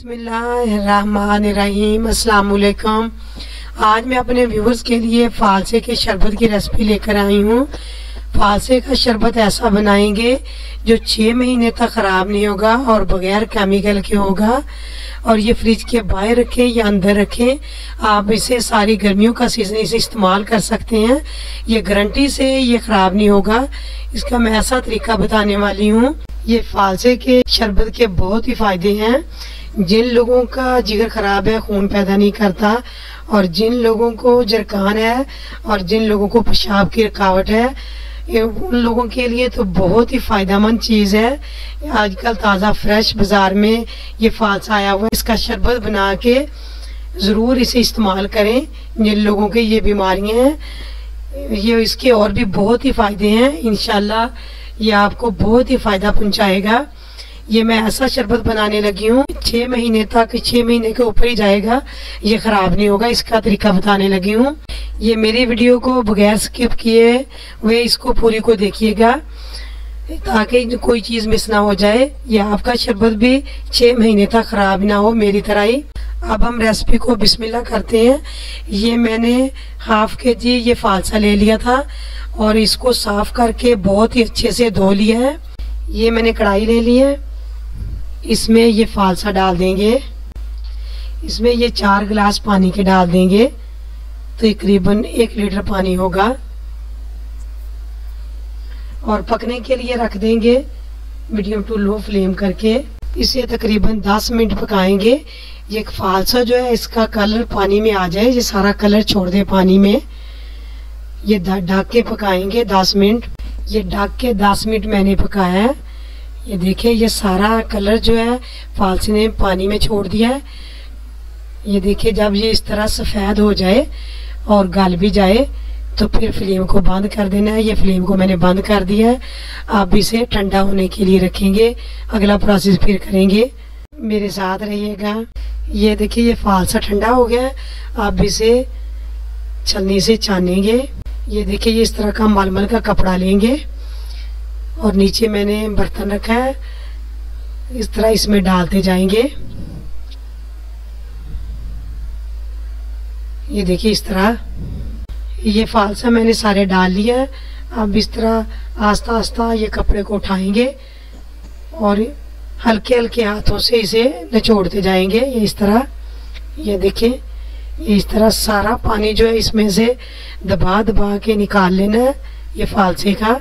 बिस्मिल्लाहिर्रहमानिर्रहीम। अस्सलाम वालेकुम। आज मैं अपने व्यूवर्स के लिए फालसे के शरबत की रेसिपी लेकर आई हूँ। फालसे का शरबत ऐसा बनाएंगे जो 6 महीने तक ख़राब नहीं होगा और बगैर केमिकल के होगा। और ये फ्रिज के बाहर रखें या अंदर रखें, आप इसे सारी गर्मियों का सीज़न इसे इस्तेमाल कर सकते हैं। ये गारंटी से ये ख़राब नहीं होगा। इसका मैं ऐसा तरीका बताने वाली हूँ। ये फालसे के शरबत के बहुत ही फ़ायदे हैं। जिन लोगों का जिगर ख़राब है, खून पैदा नहीं करता, और जिन लोगों को जरकान है और जिन लोगों को पेशाब की रुकावट है, उन लोगों के लिए तो बहुत ही फ़ायदेमंद चीज़ है। आजकल ताज़ा फ्रेश बाज़ार में ये फालसा आया हुआ है। इसका शरबत बना के ज़रूर इसे इस्तेमाल करें जिन लोगों के ये बीमारियां हैं। ये इसके और भी बहुत ही फ़ायदे हैं। इंशाल्लाह ये आपको बहुत ही फ़ायदा पहुंचाएगा। ये मैं ऐसा शरबत बनाने लगी हूँ 6 महीने तक, 6 महीने के ऊपर ही जाएगा, ये ख़राब नहीं होगा। इसका तरीका बताने लगी हूँ। ये मेरी वीडियो को बगैर स्किप किए हुए इसको पूरी को देखिएगा ताकि कोई चीज़ मिस ना हो जाए। ये आपका शरबत भी 6 महीने तक ख़राब ना हो, मेरी तरह ही। अब हम रेसिपी को बिस्मिल्लाह करते हैं। ये मैंने हाफ के-जी ये फालसा ले लिया था और इसको साफ़ करके बहुत ही अच्छे से धो लिया है। ये मैंने कढ़ाई ले ली है, इसमें ये फालसा डाल देंगे। इसमें ये 4 गिलास पानी के डाल देंगे, तो तकरीबन 1 लीटर पानी होगा। और पकने के लिए रख देंगे मीडियम टू लो फ्लेम करके। इसे तकरीबन 10 मिनट पकाएंगे। ये फालसा जो है इसका कलर पानी में आ जाए, ये सारा कलर छोड़ दे पानी में। ये ढक के पकाएंगे 10 मिनट। ये ढक के 10 मिनट मैंने पकाया है। ये देखिए ये सारा कलर जो है फालसे ने पानी में छोड़ दिया है। ये देखिए जब ये इस तरह सफ़ेद हो जाए और गल भी जाए तो फिर फ्लेम को बंद कर देना है। ये फ्लेम को मैंने बंद कर दिया है। आप इसे ठंडा होने के लिए रखेंगे, अगला प्रोसेस फिर करेंगे। मेरे साथ रहिएगा। ये देखिए ये फालसा ठंडा हो गया है। आप इसे छलनी से छानेंगे। ये देखिए ये इस तरह का मलमल का कपड़ा लेंगे और नीचे मैंने बर्तन रखा है, इस तरह इसमें डालते जाएंगे। ये देखिए इस तरह ये फालसा मैंने सारे डाल लिया है। अब इस तरह आस्ता आस्ता ये कपड़े को उठाएंगे और हल्के हल्के हाथों से इसे निचोड़ते जाएंगे। ये इस तरह, ये देखिए ये इस तरह सारा पानी जो है इसमें से दबा दबा के निकाल लेना है ये फालसे का।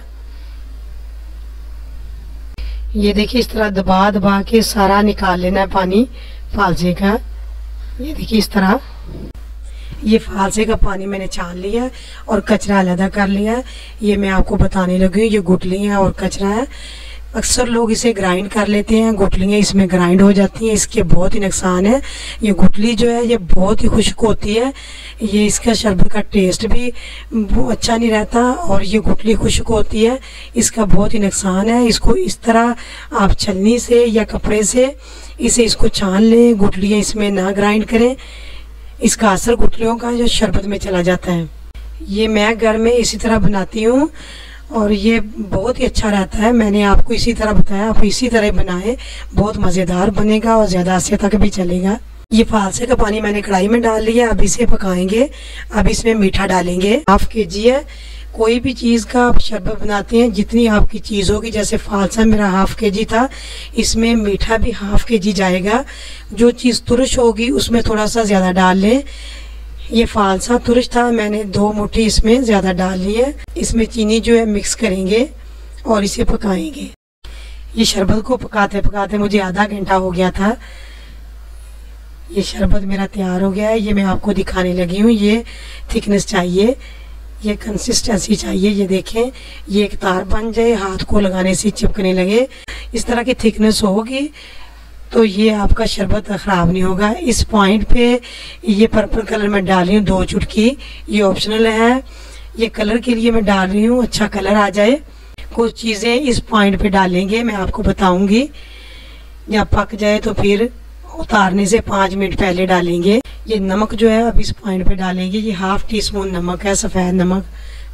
ये देखिए इस तरह दबा दबा के सारा निकाल लेना है पानी फालसे का। ये देखिए इस तरह ये फालसे का पानी मैंने छान लिया और कचरा अलग कर लिया। ये मैं आपको बताने लगी हूँ। ये गुठलियाँ और कचरा है। अक्सर लोग इसे ग्राइंड कर लेते हैं, गुठलियाँ इसमें ग्राइंड हो जाती हैं। इसके बहुत ही नुकसान है। ये गुठली जो है ये बहुत ही खुश्क होती है। ये इसका शरबत का टेस्ट भी अच्छा नहीं रहता और ये गुठली खुश्क होती है, इसका बहुत ही नुकसान है। इसको इस तरह आप छलनी से या कपड़े से इसे इसको छान लें, गुठलियाँ इसमें ना ग्राइंड करें। इसका असर गुठलियों का जो शरबत में चला जाता है। ये मैं घर में इसी तरह बनाती हूँ और ये बहुत ही अच्छा रहता है। मैंने आपको इसी तरह बताया, आप इसी तरह बनाएं, बहुत मज़ेदार बनेगा और ज़्यादा अर्से तक भी चलेगा। ये फालसे का पानी मैंने कढ़ाई में डाल लिया। अब इसे पकाएंगे। अब इसमें मीठा डालेंगे। हाफ के-जी है। कोई भी चीज़ का आप शरबत बनाते हैं, जितनी आपकी चीज़ होगी, जैसे फालसा मेरा हाफ के-जी था, इसमें मीठा भी हाफ के-जी जाएगा। जो चीज़ तुरश होगी उसमें थोड़ा सा ज़्यादा डाल लें। ये फालसा तुरश था, मैंने 2 मुट्ठी इसमें ज़्यादा डाल ली है। इसमें चीनी जो है मिक्स करेंगे और इसे पकाएंगे। ये शरबत को पकाते पकाते मुझे आधा घंटा हो गया था। ये शरबत मेरा तैयार हो गया है। ये मैं आपको दिखाने लगी हूँ। ये थिकनेस चाहिए, ये कंसिस्टेंसी चाहिए। ये देखें ये एक तार बन जाए, हाथ को लगाने से चिपकने लगे, इस तरह की थिकनेस होगी तो ये आपका शरबत ख़राब नहीं होगा। इस पॉइंट पे ये पर्पल कलर मैं डाल रही हूँ 2 चुटकी। ये ऑप्शनल है, ये कलर के लिए मैं डाल रही हूँ, अच्छा कलर आ जाए। कुछ चीज़ें इस पॉइंट पे डालेंगे, मैं आपको बताऊंगी। जब पक जाए तो फिर उतारने से 5 मिनट पहले डालेंगे। ये नमक जो है अब इस पॉइंट पे डालेंगे। ये ½ टी स्पून नमक है, सफ़ेद नमक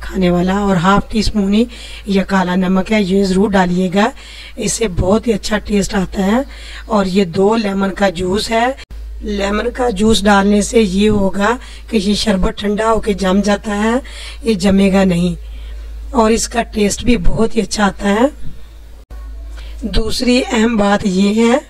खाने वाला, और हाफ टी स्पून ही यह काला नमक है, ये ज़रूर डालिएगा, इससे बहुत ही अच्छा टेस्ट आता है। और ये 2 लेमन का जूस है। लेमन का जूस डालने से ये होगा कि ये शरबत ठंडा होकर जम जाता है, ये जमेगा नहीं, और इसका टेस्ट भी बहुत ही अच्छा आता है। दूसरी अहम बात ये है,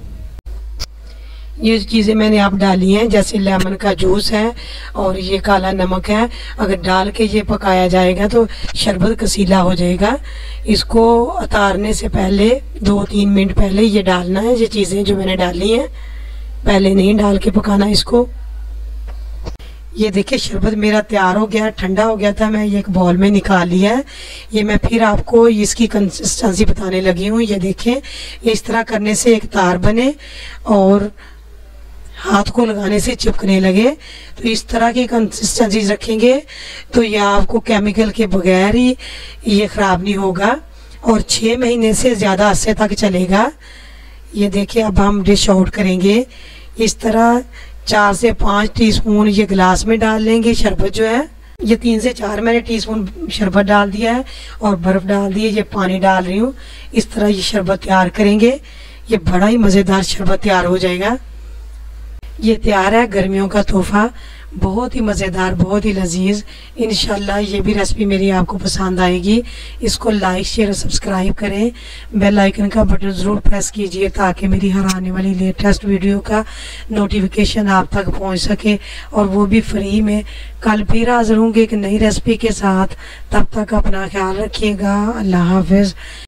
ये चीज़ें मैंने आप डाली हैं, जैसे लेमन का जूस है और ये काला नमक है, अगर डाल के ये पकाया जाएगा तो शरबत कसीला हो जाएगा। इसको उतारने से पहले 2-3 मिनट पहले ये डालना है, ये चीज़ें जो मैंने डाली हैं, पहले नहीं डाल के पकाना इसको। ये देखिए शरबत मेरा तैयार हो गया, ठंडा हो गया था, मैं ये एक बाउल में निकाल लिया है। ये मैं फिर आपको इसकी कंसिस्टेंसी बताने लगी हूँ। ये देखें, ये इस तरह करने से एक तार बने और हाथ को लगाने से चिपकने लगे, तो इस तरह की कंसिस्टेंसी रखेंगे तो ये आपको केमिकल के बगैर ही ये ख़राब नहीं होगा, और 6 महीने से ज़्यादा अरसे तक चलेगा। ये देखिए अब हम डिश आउट करेंगे। इस तरह 4 से 5 टीस्पून ये गिलास में डाल लेंगे शरबत जो है। ये 3 से 4 मैंने टीस्पून शरबत डाल दिया है और बर्फ़ डाल दी है, ये पानी डाल रही हूँ। इस तरह ये शरबत तैयार करेंगे, ये बड़ा ही मज़ेदार शरबत तैयार हो जाएगा। ये तैयार है, गर्मियों का तोहफ़ा, बहुत ही मज़ेदार, बहुत ही लजीज। इंशाल्लाह ये भी रेसिपी मेरी आपको पसंद आएगी। इसको लाइक, शेयर और सब्सक्राइब करें। बेल आइकन का बटन ज़रूर प्रेस कीजिए ताकि मेरी हर आने वाली लेटेस्ट वीडियो का नोटिफिकेशन आप तक पहुंच सके, और वो भी फ्री में। कल फिर हाज़िर होंगे एक नई रेसिपी के साथ, तब तक अपना ख्याल रखिएगा। अल्लाह हाफ़िज़।